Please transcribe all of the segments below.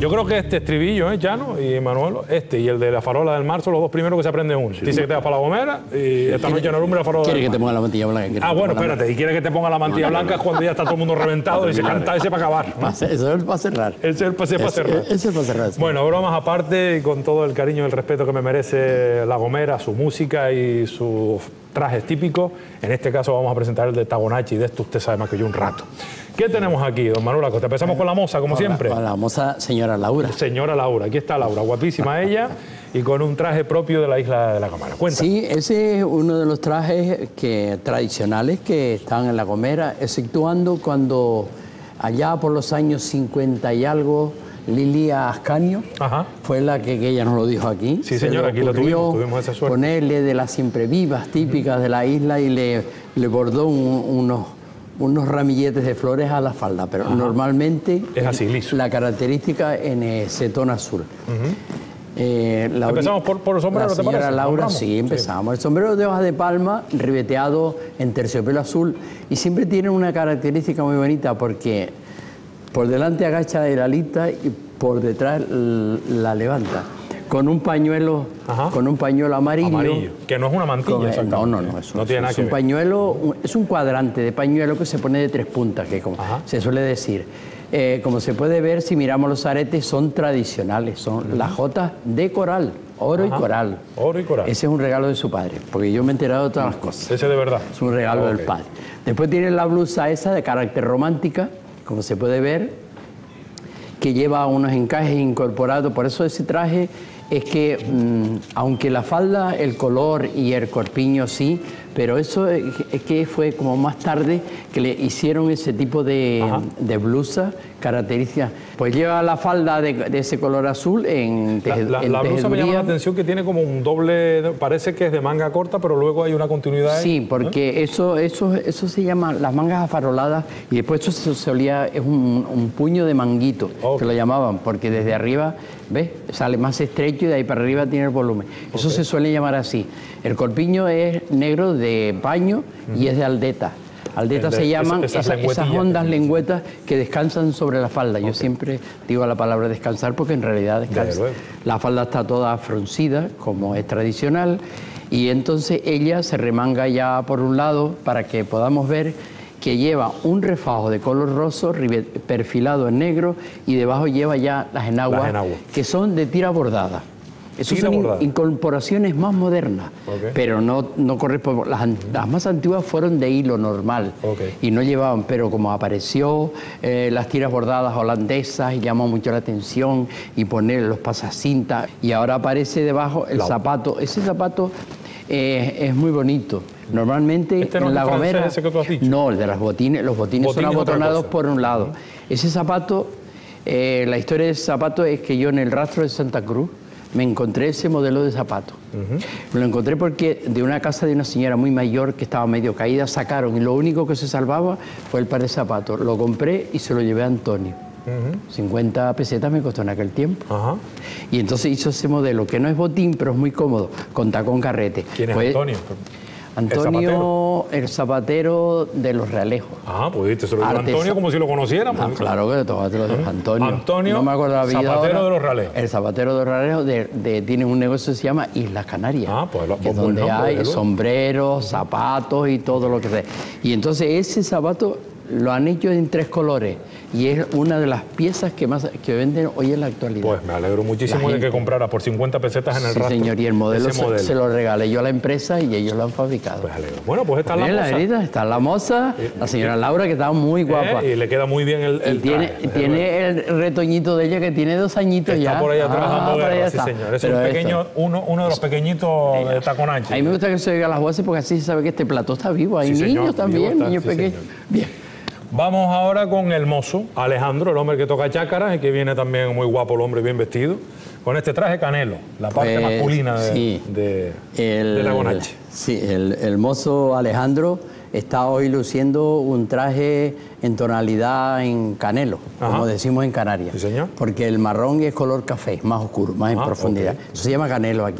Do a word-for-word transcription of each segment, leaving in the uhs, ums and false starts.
Yo creo que este estribillo, ¿eh, Chano y Manuel? Este y el de la farola del mar son los dos primeros que se aprende uno. Sí. Dice que te vas para La Gomera y esta noche no alumbra la farola del mar. Quiere que te ponga la mantilla blanca. Ah, bueno, espérate. Y quiere que te ponga la mantilla blanca cuando ya está todo el mundo reventado y se canta ese para acabar, ¿no? Eso es para cerrar. Ese es el pase para cerrar. Ese es para cerrar. Sí. Bueno, bromas aparte y con todo el cariño y el respeto que me merece La Gomera, su música y sus trajes típicos. En este caso vamos a presentar el de Tagonachi, y de esto usted sabe más que yo un rato. ¿Qué tenemos aquí, don Manuel Acosta? Empezamos con la moza, como con siempre. La, con la moza señora Laura. Señora Laura, aquí está Laura, guapísima ella y con un traje propio de la isla de La Gomera. Cuéntame. Sí, ese es uno de los trajes que, tradicionales que están en La Gomera, exceptuando cuando allá por los años cincuenta y algo, Lilia Ascanio Ajá. fue la que, que ella nos lo dijo aquí. Sí, señora, aquí lo tuvimos, tuvimos esa suerte. Ponerle de las siempre vivas típicas uh-huh. de la isla y le, le bordó un, unos, unos ramilletes de flores a la falda, pero Ajá. normalmente es así, liso. La característica en ese tono azul. Uh-huh. eh, la, empezamos por, por el sombrero, la ¿te parece? Laura, sí, empezamos. Sí. El sombrero de hojas de palma, ribeteado en terciopelo azul, y siempre tiene una característica muy bonita porque por delante agacha el alita y por detrás la levanta. Con un pañuelo, Ajá. con un pañuelo amarillo. Amarillo, que no es una mantilla. Con, no, no, no. Es, no tiene nada es que un ver. pañuelo, es un cuadrante de pañuelo que se pone de tres puntas, que como Ajá. se suele decir. Eh, como se puede ver, si miramos los aretes, son tradicionales, son uh-huh. las jotas de coral, oro Ajá. y coral. Oro y coral. Ese es un regalo de su padre, porque yo me he enterado de todas las cosas. Ese de verdad. Es un regalo okay. del padre. Después tiene la blusa esa de carácter romántica, como se puede ver, que lleva unos encajes incorporados. Por eso ese traje es que, mmm, aunque la falda, el color y el corpiño sí, pero eso es que fue como más tarde que le hicieron ese tipo de, de blusa característica. Pues lleva la falda de, de ese color azul en teje, La, la, en la blusa me llama la atención que tiene como un doble, parece que es de manga corta, pero luego hay una continuidad. Sí, ahí, porque ¿eh? eso, eso, eso se llama las mangas afaroladas y después eso se solía, es un, un puño de manguito, okay. que lo llamaban, porque desde arriba, ¿ves? Sale más estrecho y de ahí para arriba tiene el volumen. Okay. Eso se suele llamar así. El corpiño es negro de paño uh-huh. y es de aldeta. Aldetas se llaman esas, esas, esas hondas lengüetas que descansan sobre la falda. Okay. Yo siempre digo la palabra descansar porque en realidad descansa. La falda está toda fruncida, como es tradicional, y entonces ella se remanga ya por un lado para que podamos ver que lleva un refajo de color roso perfilado en negro y debajo lleva ya las enaguas, las enaguas. que son de tira bordada. Esas son in, incorporaciones más modernas, okay. pero no, no corresponden. Las, las más antiguas fueron de hilo normal okay. y no llevaban, pero como apareció eh, las tiras bordadas holandesas y llamó mucho la atención y poner los pasacintas y ahora aparece debajo el la... zapato. Ese zapato eh, es muy bonito. Normalmente ¿Este no en La Gomera, ese que tú has dicho? No, el de las botines, los botines, botines son abotonados por un lado. Uh-huh. Ese zapato, eh, la historia de ese zapato es que yo en el rastro de Santa Cruz me encontré ese modelo de zapato. Uh-huh. Me lo encontré porque de una casa de una señora muy mayor que estaba medio caída sacaron y lo único que se salvaba fue el par de zapatos. Lo compré y se lo llevé a Antonio. Uh-huh. cincuenta pesetas me costó en aquel tiempo. Uh-huh. Y entonces hizo ese modelo que no es botín pero es muy cómodo, con tacón carrete. ¿Quién es pues, Antonio? Antonio, el zapatero? el zapatero de los Realejos. Ah, pues te se lo digo Antonio como si lo conociéramos. Ah, claro que todo te lo digo. Antonio. Antonio, no me acuerdo la vida zapatero ahora. de los Realejos. El zapatero de los Realejos de, de, tiene un negocio que se llama Islas Canarias. Ah, pues, que es donde nombre, hay sombreros, zapatos y todo lo que sea. Y entonces ese zapato lo han hecho en tres colores y es una de las piezas que más que venden hoy en la actualidad. Pues me alegro muchísimo de que comprara por cincuenta pesetas en el sí, rastro. Señor, y el modelo, se, modelo se lo regalé yo a la empresa y ellos lo han fabricado. Pues alegro. Bueno, pues está la moza. La está la moza, la señora Laura, que está muy guapa. Eh, y le queda muy bien el, el y tiene, traje, tiene el retoñito de ella que tiene dos añitos está ya. Está por allá ah, trabajando guerra, sí está. señor. Es un pequeño, uno, uno de los pequeñitos sí, de Taconachi. A mí me gusta que se oiga las voces porque así se sabe que este plató está vivo. Hay sí, niños señor, también, está, niños sí, pequeños. Señor. Bien. Vamos ahora con el mozo, Alejandro, el hombre que toca chácaras y que viene también muy guapo, el hombre bien vestido, con este traje canelo, la parte pues, masculina de, sí, de, el, de Taconachi. Sí, el, el mozo Alejandro está hoy luciendo un traje en tonalidad en canelo, Ajá. como decimos en Canarias. Sí, señor. Porque el marrón es color café, más oscuro, más en ah, profundidad. Okay. Eso se llama canelo aquí.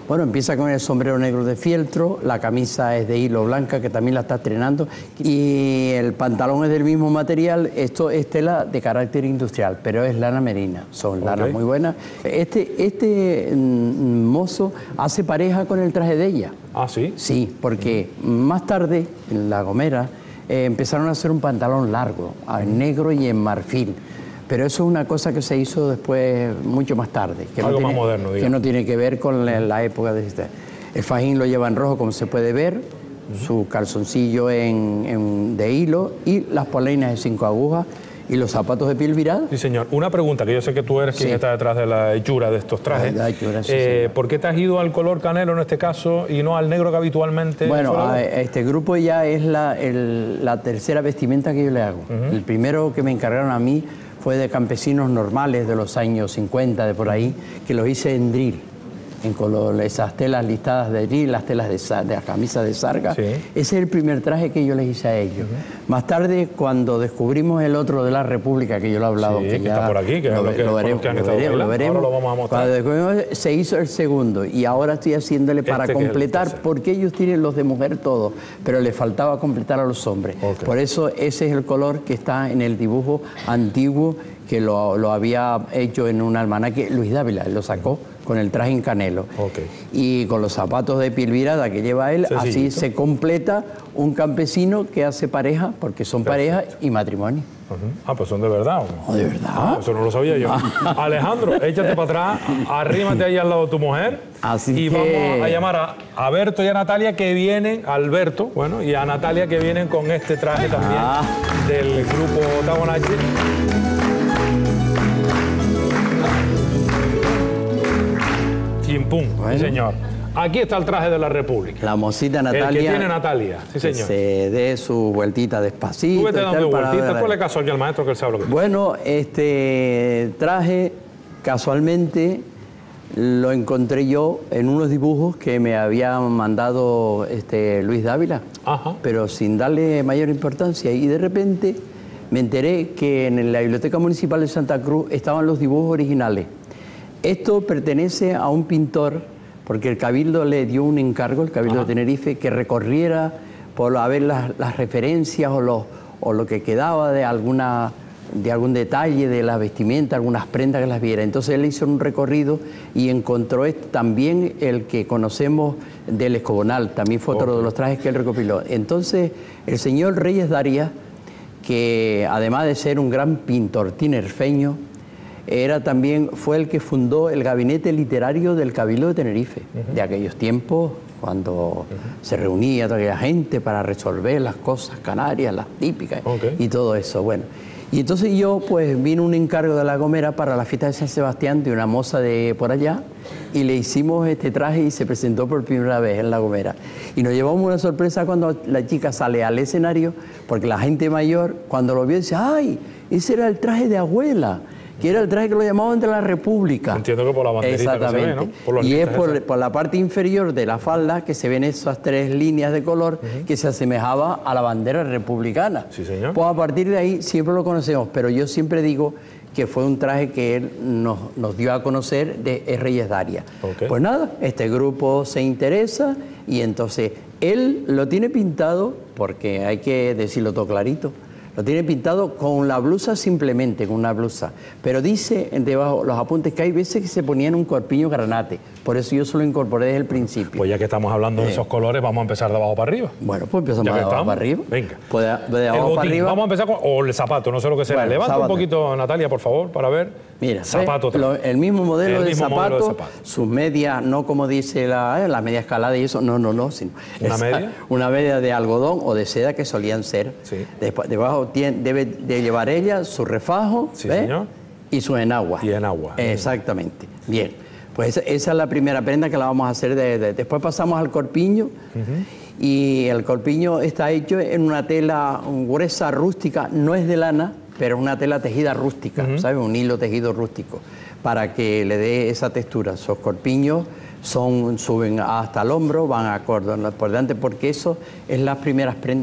Bueno, empieza con el sombrero negro de fieltro, la camisa es de hilo blanca, que también la está estrenando, y el pantalón es del mismo material. Esto es tela de carácter industrial, pero es lana merina, son okay. lanas muy buenas. Este, este mm, mozo hace pareja con el traje de ella. ¿Ah, sí? Sí, porque más tarde, en La Gomera, eh, empezaron a hacer un pantalón largo, en negro y en marfil. Pero eso es una cosa que se hizo después, mucho más tarde. Que Algo no tiene, más moderno, digamos. Que no tiene que ver con la, la época de este. El fajín lo lleva en rojo, como se puede ver, uh-huh. su calzoncillo en, en, de hilo y las polainas de cinco agujas y los zapatos de piel virada. Sí, señor. Una pregunta, que yo sé que tú eres quien sí. está detrás de la hechura de estos trajes. La hechura, sí, eh, ¿Por qué te has ido al color canelo en este caso y no al negro que habitualmente...? Bueno, a este grupo ya es la, el, la tercera vestimenta que yo le hago. Uh-huh. El primero que me encargaron a mí fue de campesinos normales de los años cincuenta, de por ahí, que los hice en drill, en color, esas telas listadas de drill, las telas de, de las camisas de sarga. Sí. Ese es el primer traje que yo les hice a ellos. Uh-huh. Más tarde, cuando descubrimos el otro de la República, que yo lo he hablado, sí, que, que ya está por aquí, que lo, es lo que, lo veremos, que han lo estado veremos, lo veremos. Ahora lo vamos a mostrar. Cuando descubrimos, se hizo el segundo y ahora estoy haciéndole para este completar, porque ellos tienen los de mujer todos, pero le faltaba completar a los hombres. Okay. Por eso ese es el color que está en el dibujo antiguo, que lo, lo había hecho en un almanaque Luis Dávila, lo sacó con el traje en canelo. Okay. Y con los zapatos de piel virada que lleva él, Sencillito. Así se completa un campesino que hace pareja, porque son Perfecto. Pareja y matrimonio. Uh-huh. Ah, pues son de verdad. Oh, ¿de verdad? Ah, eso no lo sabía yo. Alejandro, échate para atrás, arrímate ahí al lado de tu mujer. Así y que... vamos a llamar a, a Berto y a Natalia, que vienen, a Alberto, bueno, y a Natalia, que vienen con este traje también ah. del grupo Tagonachi. Pum, bueno. Sí, señor. Aquí está el traje de la República. La mocita Natalia. El que tiene Natalia, sí, señor. Que se dé su vueltita despacito. Tú vete dando vueltitas, ponle caso aquí al maestro que él sabe lo que pasa. Bueno, este traje, casualmente, lo encontré yo en unos dibujos que me había mandado este, Luis Dávila, Ajá. pero sin darle mayor importancia. Y de repente me enteré que en la Biblioteca Municipal de Santa Cruz estaban los dibujos originales. Esto pertenece a un pintor, porque el Cabildo le dio un encargo, el Cabildo Ajá. de Tenerife, que recorriera por a ver las, las referencias o lo, o lo que quedaba de, alguna, de algún detalle de la vestimenta, algunas prendas que las viera. Entonces él hizo un recorrido y encontró este, también el que conocemos del Escobonal, también fue otro okay. de los trajes que él recopiló. Entonces el señor Reyes Darías, que además de ser un gran pintor tinerfeño, era también, fue el que fundó el gabinete literario del Cabildo de Tenerife, uh-huh. de aquellos tiempos, cuando uh-huh. se reunía toda aquella gente para resolver las cosas canarias, las típicas, okay. y todo eso. Bueno, y entonces yo, pues, vino un encargo de La Gomera para la fiesta de San Sebastián de una moza de por allá, y le hicimos este traje y se presentó por primera vez en La Gomera. Y nos llevamos una sorpresa cuando la chica sale al escenario, porque la gente mayor, cuando lo vio, dice, ¡ay! Ese era el traje de abuela, que era el traje que lo llamaban de la República. Entiendo que por la banderita que se ve, ¿no? Por los y es por, por la parte inferior de la falda que se ven esas tres líneas de color uh-huh. que se asemejaba a la bandera republicana. Sí, señor. Pues a partir de ahí siempre lo conocemos, pero yo siempre digo que fue un traje que él nos, nos dio a conocer de Reyes Darías. Okay. Pues nada, este grupo se interesa y entonces él lo tiene pintado, porque hay que decirlo todo clarito, lo tiene pintado con la blusa simplemente, con una blusa. Pero dice debajo los apuntes que hay veces que se ponían un corpiño granate. Por eso yo se lo incorporé desde el principio. Pues ya que estamos hablando eh. de esos colores, vamos a empezar de abajo para arriba. Bueno, pues empezamos de abajo estamos. para arriba. Venga. Pues de, de abajo para arriba. Vamos a empezar con o el zapato, no sé lo que será. Bueno, Levanta zapato. un poquito, Natalia, por favor, para ver. Mira, zapato. Lo, el mismo modelo, el de, mismo zapato, modelo de zapato, sus medias, no como dice la, eh, la media escalada y eso, no, no, no. Sino ¿Una esa, media? Una media de algodón o de seda que solían ser. Sí. Después, debajo tiene, debe de llevar ella su refajo, sí, ¿ves? Señor. Y su enagua. Y enagua. Exactamente. Bien. Pues esa, esa es la primera prenda que la vamos a hacer. De, de, después pasamos al corpiño. Uh-huh. Y el corpiño está hecho en una tela gruesa, rústica. No es de lana, pero es una tela tejida rústica, uh-huh. ¿sabes? Un hilo tejido rústico, para que le dé esa textura. Esos corpiños son, suben hasta el hombro, van a cordón por delante, porque eso es las primeras prendas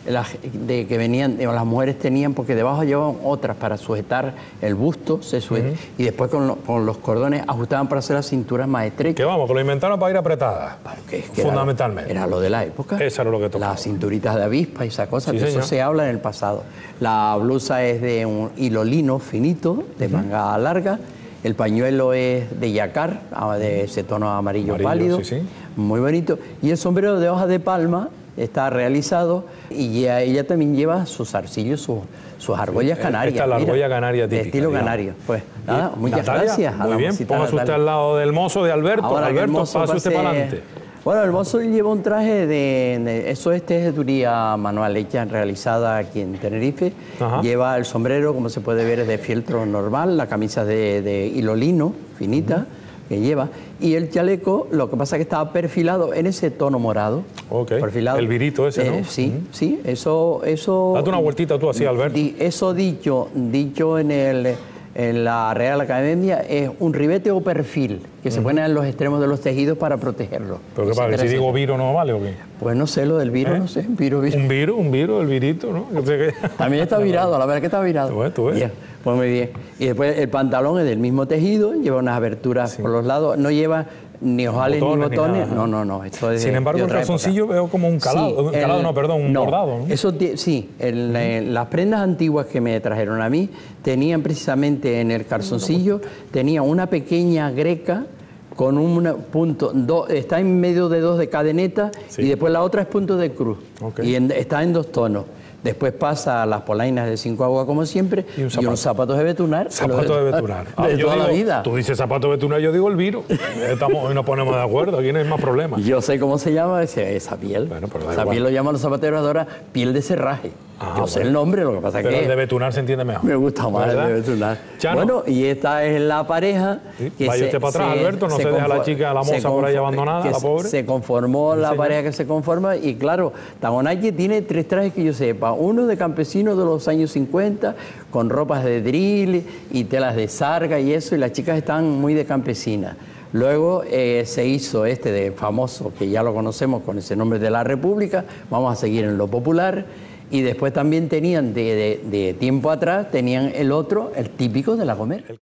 las, de que venían, de, las mujeres tenían, porque debajo llevaban otras para sujetar el busto, se sujeta, uh-huh. y después con, lo, con los cordones ajustaban para hacer las cinturas más estrechas. Que vamos, que lo inventaron para ir apretadas, que, que fundamentalmente. Era, era lo de la época. Eso era lo que tocaba. Las cinturitas de avispa y esa cosa, sí, de señor. Eso se habla en el pasado. La blusa es de un hilo lino finito, de uh-huh. manga larga. El pañuelo es de yacar, de ese tono amarillo, amarillo pálido, sí, sí. muy bonito. Y el sombrero de hojas de palma está realizado y ella también lleva sus zarcillos, sus, sus argollas canarias. Esta es la argolla canaria típica. De estilo digamos. canario. Pues nada, muchas Natalia, gracias. Muy bien, póngase usted al lado del mozo de Alberto. Ahora Alberto, pase usted para adelante. Bueno, el mozo lleva un traje de, de eso es tejeduría manual hecha, realizada aquí en Tenerife. Ajá. Lleva el sombrero, como se puede ver, es de fieltro normal, la camisa de, de hilo lino, finita, uh-huh. que lleva. Y el chaleco, lo que pasa es que estaba perfilado en ese tono morado. Ok, perfilado. El virito ese, ¿no? Eh, sí, uh-huh. sí, eso, eso... Date una vueltita tú así, Alberto. Di, eso dicho, dicho en el... en la Real Academia, es un ribete o perfil que uh-huh. se pone en los extremos de los tejidos para protegerlos. ¿Pero qué pasa? Si digo viro no vale o qué? Pues no sé, lo del viro, ¿Eh? no sé. Viro, viro. Un viro, un viro, el virito, ¿no? Yo sé que... También está virado, la verdad que está virado. Tú ves, tú ves. Bien, pues muy bien. Y después el pantalón es del mismo tejido, lleva unas aberturas sí. por los lados, no lleva ni ojales ni botones. Ni no, no, no. Esto es Sin de, embargo, de el calzoncillo época. veo como un calado, sí, un calado, el, no, perdón, un no, bordado, ¿no? Eso sí, el, uh-huh. eh, las prendas antiguas que me trajeron a mí tenían precisamente en el calzoncillo, tenía una pequeña greca con un punto, do, está en medio de dos de cadeneta sí. y después la otra es punto de cruz. Okay. Y en, está en dos tonos. Después pasa a las polainas de cinco aguas, como siempre, y, un zapato. y unos zapatos de betunar. Zapatos de betunar. Ah, de yo toda digo, la vida. Tú dices zapatos de betunar, yo digo el viro. Estamos, hoy nos ponemos de acuerdo, aquí no hay más problemas. Yo sé cómo se llama ese, esa piel. Bueno, pero esa piel lo llaman los zapateros ahora piel de serraje. Ah, yo sé bueno. el nombre, lo que pasa es que... Pero el de betunar se entiende mejor. Me gusta más ¿verdad? el de betunar. Chano. Bueno, y esta es la pareja... ¿Sí? Que Vaya se, usted para atrás, se, Alberto, no se, se deja la chica, la moza por ahí abandonada, la pobre. Se conformó la pareja que se conforma y claro, Tagonaki tiene tres trajes que yo sepa. Uno de campesino de los años cincuenta, con ropas de drill y telas de sarga y eso, y las chicas están muy de campesina. Luego eh, se hizo este de famoso, que ya lo conocemos con ese nombre de la República, vamos a seguir en lo popular. Y después también tenían, de, de, de tiempo atrás, tenían el otro, el típico de La Gomera.